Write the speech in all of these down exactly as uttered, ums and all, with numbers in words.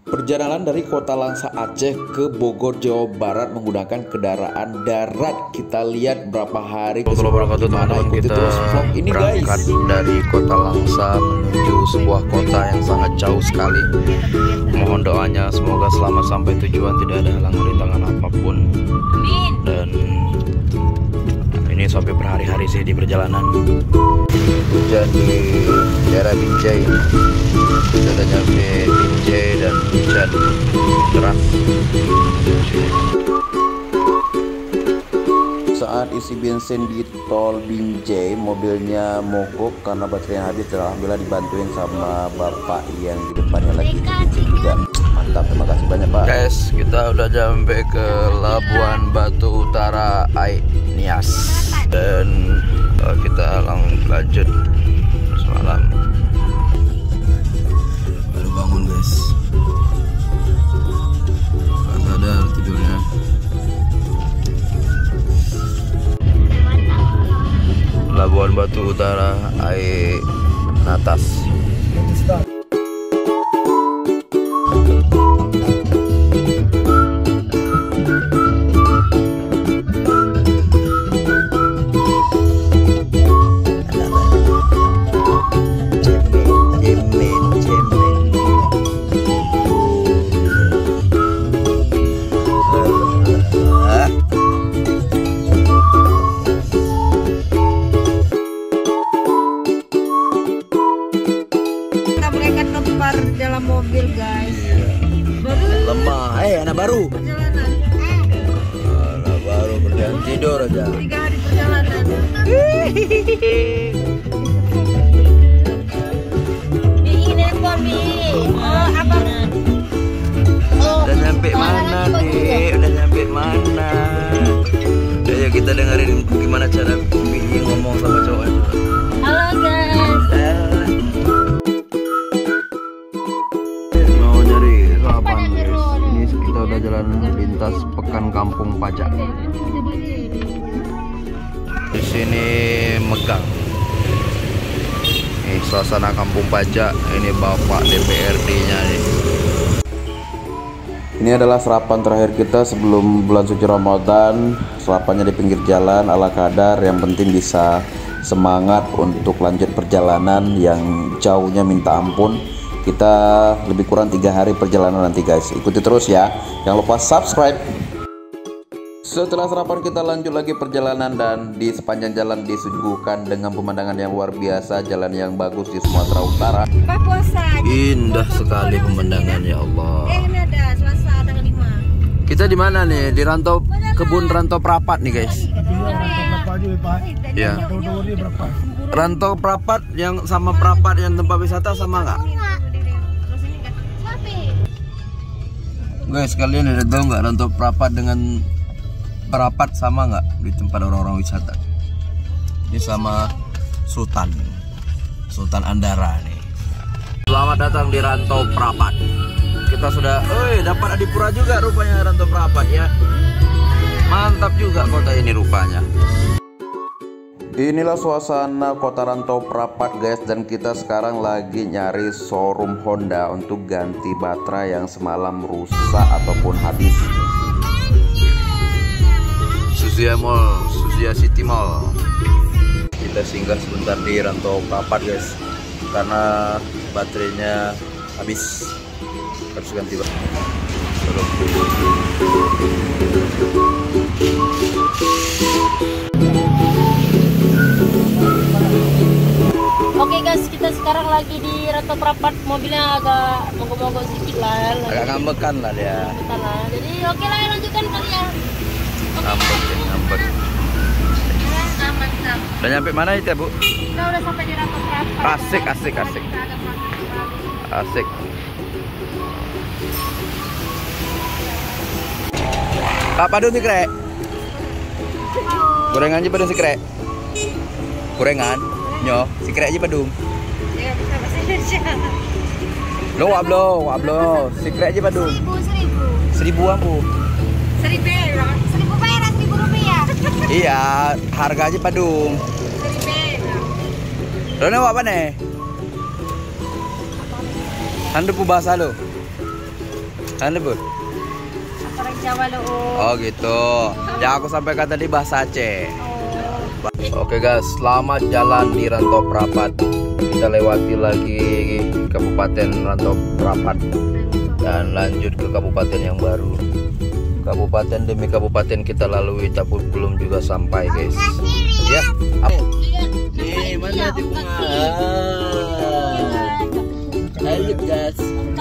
Perjalanan dari Kota Langsa Aceh ke Bogor Jawa Barat menggunakan kendaraan darat. Kita lihat berapa hari ke teman-teman kita vlog ini berangkat guys. Dari Kota Langsa menuju sebuah kota yang sangat jauh sekali. Mohon doanya semoga selamat sampai tujuan, tidak ada halangan rintangan apapun. Dan ini sampai berhari-hari sih di perjalanan. Hujan di daerah Binjai. Sudah nyampe Binjai dan hujan deras. Saat isi bensin di tol Binjai, mobilnya mogok karena baterainya habis. Alhamdulillah dibantuin sama bapak yang di depannya lagi bensin juga. Mantap, terima kasih banyak pak. Guys, kita udah sampai ke Labuan Batu Utara Aik Nias dan uh, kita langsung lanjut semalam. Baru bangun guys, nggak sadar tidurnya. Labuan Batu Utara Aik Natas. Dalam mobil guys, baru Lemah, eh anak baru. perjalanan Anak baru berjalan tidur aja. tiga hari perjalanan. Bi ini pon bi, oh abang, oh Udah nyampe mana deh? Udah nyampe mana? Ayo kita dengerin gimana cara Bi ngomong sama cowoknya. halo guys. Mau nyari sarapan guys. Ini kita udah jalan lintas Pekan Kampung Pajak. Di sini Megang. Ini suasana Kampung Pajak. Ini Bapak D P R D-nya nih. Ini adalah sarapan terakhir kita sebelum bulan suci Ramadan. Sarapannya di pinggir jalan ala kadar, yang penting bisa semangat untuk lanjut perjalanan yang jauhnya minta ampun. Kita lebih kurang tiga hari perjalanan nanti guys. Ikuti terus ya, jangan lupa subscribe. Setelah sarapan kita lanjut lagi perjalanan, dan di sepanjang jalan disuguhkan dengan pemandangan yang luar biasa. Jalan yang bagus di Sumatera Utara. Pak puasa. Indah sekali pemandangan, ya Allah. Eh ini ada Selasa tanggal lima. Kita di mana nih? Di Rantau Kebun Rantau Prapat nih guys. Ya. Rantau Prapat yang sama Prapat yang tempat wisata sama nggak? Guys, kalian ada tahu nggak Rantau Prapat dengan Prapat sama nggak di tempat orang-orang wisata? Ini sama Sultan, Sultan Andara nih. Selamat datang di Rantau Prapat. Kita sudah, eh dapat adipura juga rupanya Rantau Prapat ya. Mantap juga kota ini rupanya. Inilah suasana kota Rantau Prapat guys, dan kita sekarang lagi nyari showroom Honda untuk ganti baterai yang semalam rusak ataupun habis. Suzuya Mall, Suzuya City Mall. Kita singgah sebentar di Rantau Prapat guys, karena baterainya habis, harus ganti baterai. Oke guys, kita sekarang lagi di Rantau Prapat. Mobilnya agak mogok-mogok sedikit lah. Agak ngambekan lah dia. Bentar lah. Jadi oke lah, lanjutkan kalian. Ngambek, ya, ngambek. Aman, aman. Udah nyampe mana itu ya Bu? Kita udah sampai di Rantau Prapat. Asik, asik, asik. Asik. Kak Padun si krek. Gorengan aja Padun si krek. Gorengan, nyo, si krek aja Padun. Ya, bisa bahasa Indonesia. Lo wablo, wablo, si krek aja Padun. Seribu, seribu. Seribu ambu. Seribu, seribu perak, seribu rupiah. Iya, harga aja Padun. Seribu. Lo nih apa nih? Anda pu bahasa lo. Anu bu? Orang Jawa lo. Oh gitu. Yang aku sampaikan tadi bahasa Aceh. Oke guys, selamat jalan di Rantau Prapat. Kita lewati lagi Kabupaten Rantau Prapat dan lanjut ke kabupaten yang baru. Kabupaten demi kabupaten kita lalui, tapi belum juga sampai guys. Ya. Nih mana di bunga? Ayo guys.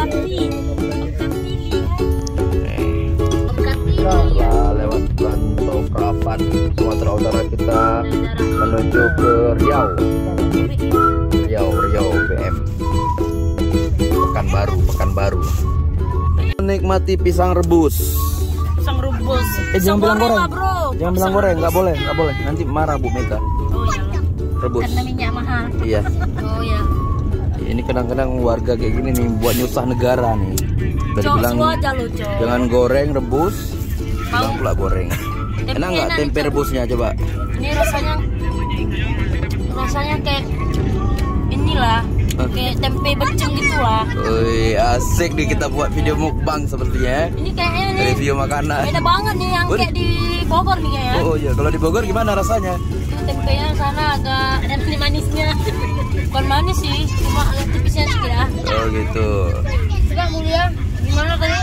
Setelah lewat Rantau Prapat Sumatera Utara, kita menuju ke Riau. Riau, Riau B M. Pekanbaru, Pekanbaru. Menikmati pisang rebus. Pisang rebus. Eh jangan bilang goreng. Lah, bro. Jangan bilang goreng, nggak boleh, nggak boleh. Nanti marah Bu Mega. Oh iya. Rebus. Karena minyak mahal. Iya. Oh iya. Ini kadang-kadang warga kayak gini nih buat nyusah negara nih. Tadi Cok, bilang aja lo, Cok. jangan goreng, rebus. Bilang Mau. pula goreng. Tempe Enak nggak enak, tempe Cok. rebusnya coba? Ini rasanya rasanya kayak inilah, kayak tempe beceng gitu lah. Wih, asik nih kita buat video mukbang sepertinya. Ini kayaknya nih Review makanan. beda banget nih yang Waduh. kayak di Bogor nih kayaknya. Oh iya, kalau di Bogor gimana rasanya? Itu tempenya sana agak ada manis-manisnya. Bukan manis sih, cuma agak tipisnya sedikit lah. Oh gitu. Coba mulia, gimana tadi?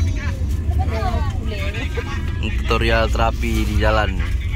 Tutorial terapi di jalan.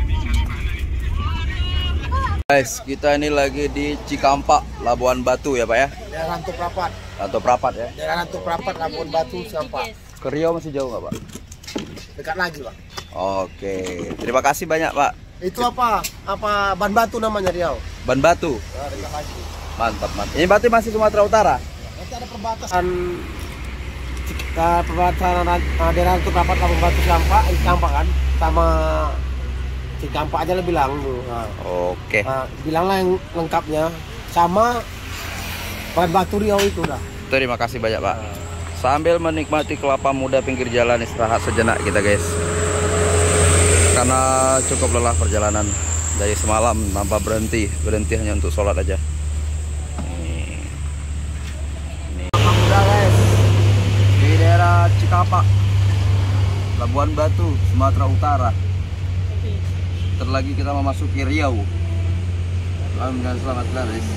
Guys, kita ini lagi di Cikampak, Labuan Batu ya Pak ya? Daerah Rantau Prapat. Atau Prapat ya? Daerah Rantau Prapat, Labuan Batu, Cikampak. Ke Riau masih jauh nggak Pak? Dekat lagi, Pak. Oke, terima kasih banyak Pak. Itu apa? Apa Ban Batu namanya Riau? Ban Batu, Nah, dekat lagi. mantap mantap. Ini berarti masih Sumatera Utara? Nanti ada perbatasan ke perbatasan uh, daerah Rantau Prapat, Labuan Batu, Cikampak, eh, Cikampak kan, sama Cikampak aja lah bilang tuh. Nah, Oke. nah, bilanglah yang lengkapnya sama Ban Batu Riau itu dah. Terima kasih banyak Pak. Sambil menikmati kelapa muda pinggir jalan, istirahat sejenak kita guys. Karena cukup lelah perjalanan dari semalam tanpa berhenti, berhenti hanya untuk sholat aja. Nih, nih. Kelapa muda guys, di daerah Cikampak, Labuan Batu, Sumatera Utara. Bentar lagi kita memasuki Riau. Selamat selamat guys.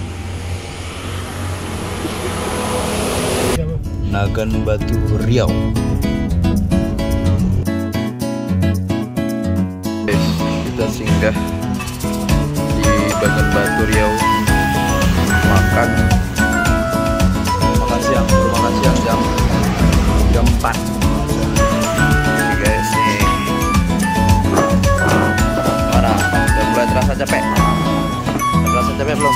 Nagan Batu Riau. Guys, kita singgah di Nagan Batu Riau, makan makan siang, makan siang jam jam empat. Oke guys, nih mana? Udah mulai terasa capek? Udah terasa capek belum?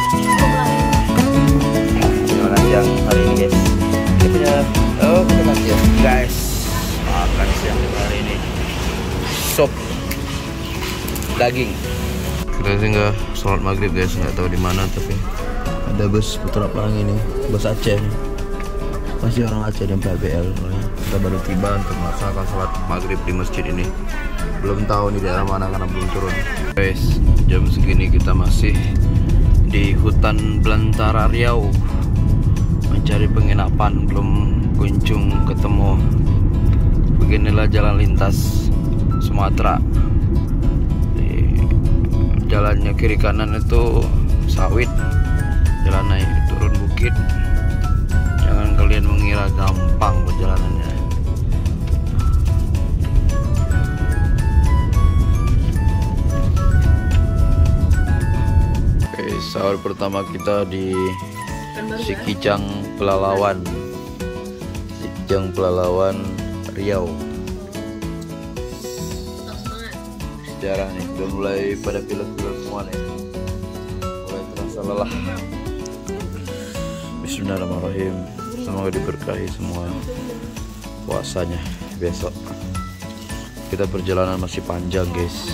Gimana siang hari ini guys? Punya oh kita makan siang guys, makan siang hari ini sop daging. Kita singgah sholat maghrib guys, nggak tahu di mana tapi ada bus Putra Pelangi ini, bus Aceh nih. Masih orang Aceh dan P B L. Kita baru tiba untuk melaksanakan sholat maghrib di masjid ini. Belum tahu nih daerah mana karena belum turun guys. Jam segini kita masih di hutan belantara Riau, mencari penginapan, belum kunjung ketemu. Beginilah jalan lintas Sumatera. Di jalannya kiri kanan itu sawit, jalan naik turun bukit. Jangan kalian mengira gampang perjalanannya. Oke, sahur pertama kita di Sikijang Pelalawan, Sikijang Pelalawan Riau. Sejarah nih, udah mulai pada pilek-pilek semua nih, mulai terasa lelah. Bismillahirrahmanirrahim. Semoga diberkahi semua puasanya besok. Kita perjalanan masih panjang guys.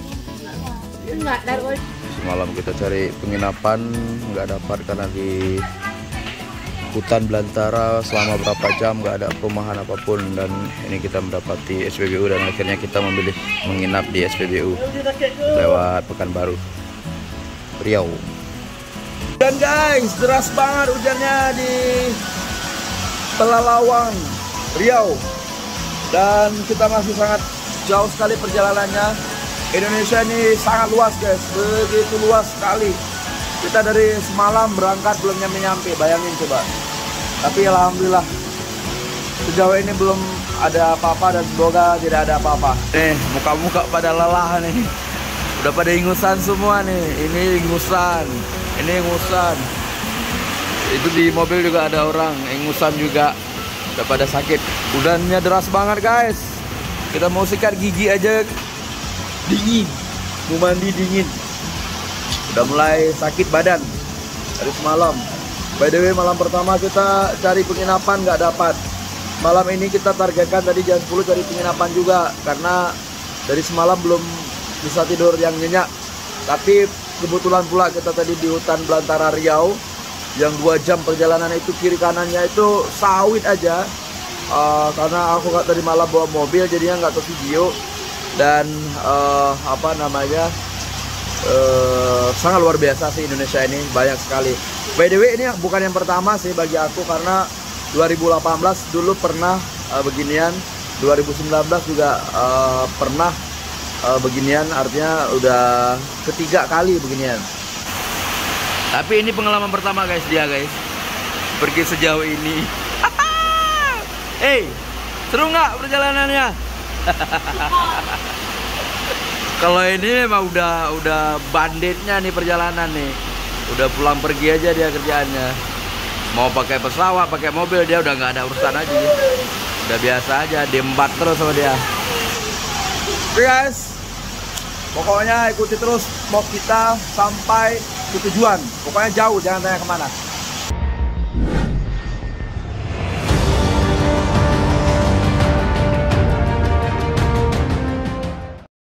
Semalam kita cari penginapan nggak dapat karena di hutan belantara selama berapa jam nggak ada perumahan apapun, dan ini kita mendapati S P B U dan akhirnya kita memilih menginap di S P B U lewat Pekanbaru Riau. Dan guys, deras banget hujannya di Pelalawan Riau. Dan kita masih sangat jauh sekali perjalanannya. Indonesia ini sangat luas guys, begitu luas sekali. Kita dari semalam berangkat belum nyampe-nyampe, bayangin coba. Tapi alhamdulillah sejauh ini belum ada apa-apa dan semoga tidak ada apa-apa. Nih, muka-muka pada lelah nih. Udah pada ingusan semua nih. Ini ingusan, ini ingusan. Itu di mobil juga ada orang, ingusan juga. Udah pada sakit. Udannya deras banget guys. Kita mau sikat gigi aja dingin, mau mandi dingin. Udah mulai sakit badan dari semalam. By the way, malam pertama kita cari penginapan nggak dapat. Malam ini kita targetkan tadi jam sepuluh cari penginapan juga, karena dari semalam belum bisa tidur yang nyenyak. Tapi kebetulan pula kita tadi di hutan belantara Riau, yang dua jam perjalanan itu kiri kanannya itu sawit aja. Uh, karena aku nggak tadi malam bawa mobil, jadinya nggak ke video. Dan uh, apa namanya uh, sangat luar biasa sih Indonesia ini, banyak sekali. By the way, ini bukan yang pertama sih bagi aku, karena dua ribu delapan belas dulu pernah uh, beginian, dua ribu sembilan belas juga uh, pernah uh, beginian, artinya udah ketiga kali beginian. Tapi ini pengalaman pertama guys dia guys, pergi sejauh ini. Hey, seru nggak perjalanannya? Kalau ini memang udah udah banditnya nih perjalanan nih. Udah pulang pergi aja dia kerjaannya. Mau pakai pesawat, pakai mobil, dia udah nggak ada urusan aja. Udah biasa aja, diembat terus sama dia. Oke guys, pokoknya ikuti terus vlog kita sampai ke tujuan. Pokoknya jauh, jangan tanya kemana.